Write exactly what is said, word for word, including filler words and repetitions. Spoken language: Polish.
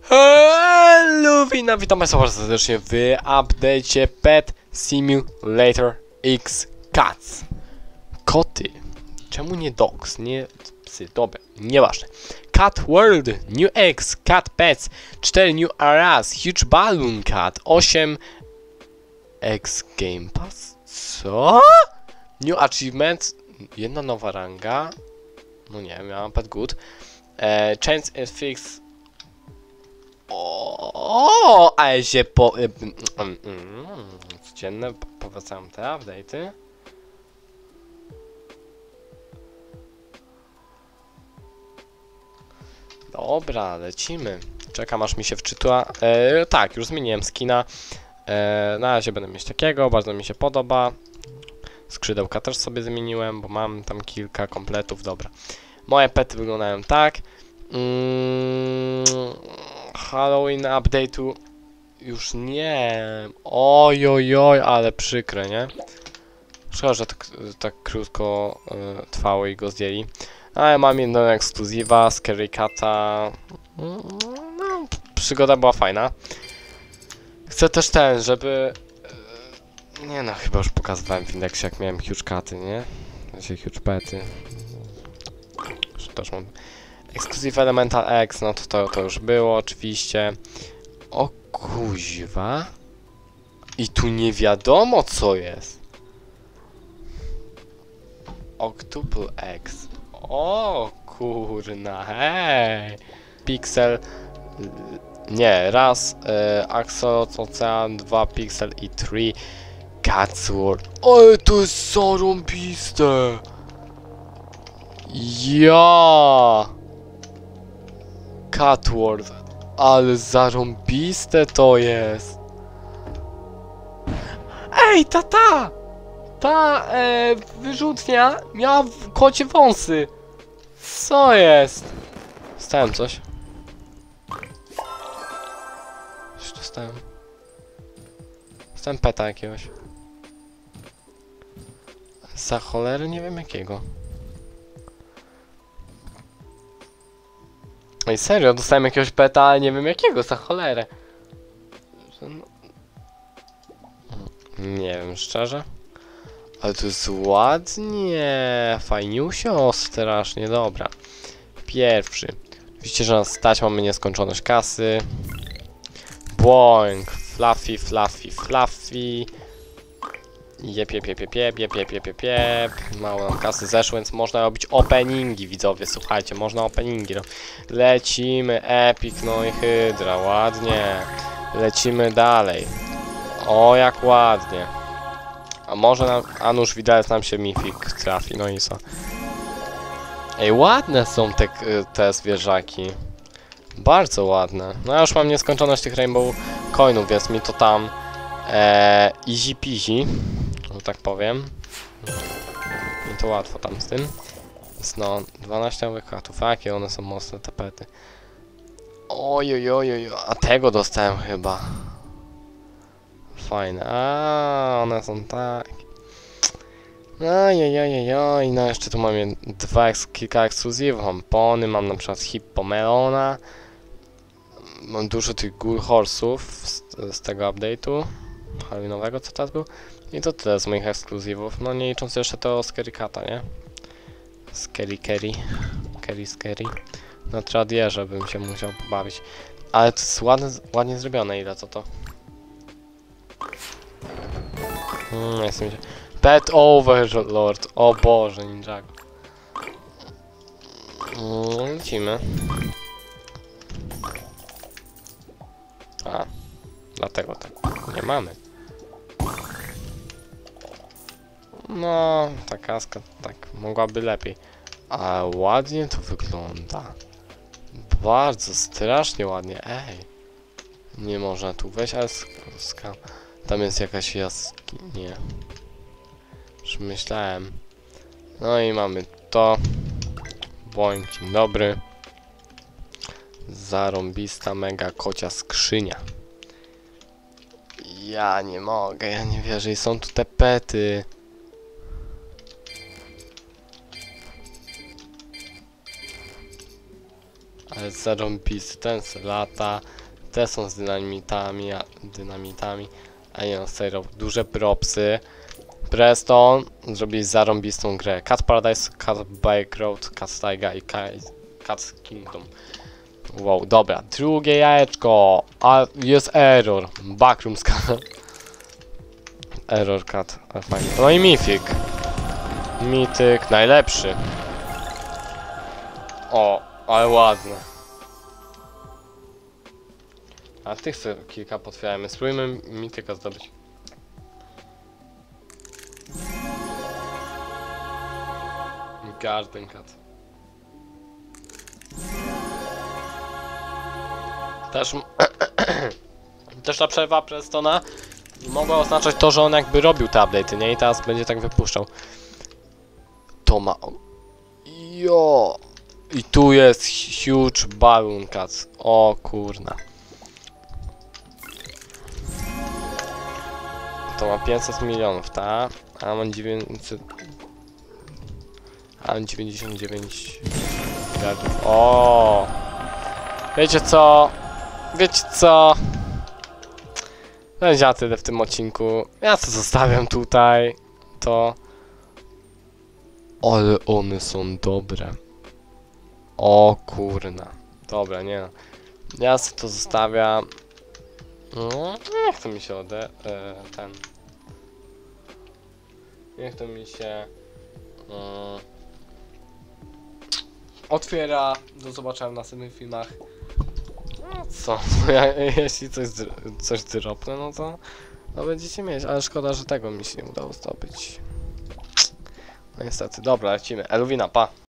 Hello, witam, witam Państwa bardzo serdecznie w update'cie Pet Simulator X Cats. Koty. Czemu nie dogs? Nie psy. Dobra, nieważne. Cat World, New X, Cat Pets, cztery New Aras, Huge Balloon Cat, osiem X Game Pass. Co? New Achievements, jedna nowa ranga. No nie, miałam Pet Good. E, Chains and Fix. O, ale się po... Mm, mm, codzienne powracają te update'y. Dobra, lecimy. Czekam aż mi się wczytła. E, tak, już zmieniłem skina. E, na razie będę mieć takiego, bardzo mi się podoba. Skrzydełka też sobie zmieniłem, bo mam tam kilka kompletów, dobra. Moje pety wyglądają tak. Mm, Halloween update'u już nie. Oj, oj, oj, ale przykre, nie? Szkoda, że tak, tak krótko y, trwało i go zdjęli. Ale mam jedną ekskluzywa, Scary Cata. No, przygoda była fajna. Chcę też ten, żeby... Y, nie no, chyba już pokazywałem w indeksie, jak miałem huge caty, nie? Znaczy huge pety. Też mam... Exclusive Elemental X, no to, to to już było oczywiście. O kuźwa. I tu nie wiadomo co jest. Octuple X. O kurna, hej. Pixel. Nie, raz. Y, Axolotl Ocean, dwa Pixel i trzy Cats World. Ale to jest zarąbiste. Ja. Cat World, ale zarąbiste to jest. Ej, ta ta! Ta e, wyrzutnia miała w kocie wąsy. Co jest? Dostałem coś. Coś dostałem. Dostałem peta jakiegoś. Za cholery nie wiem jakiego. Ej, serio, dostałem jakiegoś peta, ale nie wiem jakiego, za cholerę. Nie wiem, szczerze. Ale to jest ładnie. Fajniusio, strasznie, dobra. Pierwszy. Oczywiście, że nas stać, mamy nieskończoność kasy. Boing. Fluffy, fluffy, fluffy. Jep, jep, jep, jep, jep, jep, jep, jep, jep, jep. Mało nam kasy zeszło, więc można robić openingi, widzowie, słuchajcie, można openingi robić. Lecimy, epic, no i hydra, ładnie. Lecimy dalej. O, jak ładnie. A może nam, a nuż widelec nam się mifik trafi, no i co. Ej, ładne są te, te zwierzaki. Bardzo ładne. No ja już mam nieskończoność tych rainbow coinów, więc mi to tam e, easy peasy, że tak powiem. I to łatwo tam z tym. Więc no, dwanaście nowych kartów. Jakie one są mocne tapety. Oj, oj, oj, oj, a tego dostałem chyba. Fajne. A, one są tak. Oj, oj, oj, oj, no jeszcze tu mam dwa, kilka ekskluzywów. Mam pony, mam na przykład Hippomelona. Mam dużo tych Ghoul Horse'ów z, z tego update'u Halloweenowego, co teraz był. I to tyle z moich ekskluzywów. No nie licząc jeszcze to Scary Cata, nie? Scary Kerry. Kerry Scary. Na Tradierze bym się musiał pobawić. Ale to jest ładne, ładnie zrobione, ile to to? Hmm, jestem się... Pet Overlord. O Boże, Ninjago. Hmm, lecimy. A, dlatego tak nie mamy. No, ta kaska tak mogłaby lepiej. A ładnie to wygląda. Bardzo, strasznie ładnie. Ej. Nie można tu wejść, ale ska... Tam jest jakaś jaskinia. Już myślałem. No i mamy to. Boing, dzień dobry. Zarąbista, mega kocia skrzynia. Ja nie mogę, ja nie wierzę. I są tu te pety. Ale jest zarąbisty, ten se lata, te są z dynamitami, a, dynamitami, a nie no, serio, duże propsy. Preston zrobili zarąbistą grę. Cat Paradise, Cat Bike Road, Cat Taiga i Cat Kingdom. Wow, dobra, drugie jajeczko, a jest error, Backrooms Cat. Error Cat, ale fajnie. No i Mythic. Mythic, najlepszy. O, ale ładne. A tych sobie kilka potwieramy. Spróbujmy Mythica zdobyć. Garden Cat. Też... Też ta przerwa Prestona mogła oznaczać to, że on jakby robił te update'y, nie? I teraz będzie tak wypuszczał. To ma... Jo! I tu jest huge balloon cat. O kurna. To ma pięćset milionów, tak? A mam dziewięćset... A mam dziewięćdziesiąt dziewięć miliardów. O! Wiecie co? Wiecie co? Będzie na tyle w tym odcinku. Ja to zostawiam tutaj. To... Ale one są dobre. O kurna. Dobra, nie no. Ja sobie to zostawiam. No, niech to mi się ode... E, ten... Niech to mi się... E, otwiera. Do zobaczenia w następnych filmach. No co? Ja, jeśli coś, coś dropnę, no to... No będziecie mieć, ale szkoda, że tego mi się nie udało zdobyć. No niestety. Dobra, lecimy. Elwina, pa!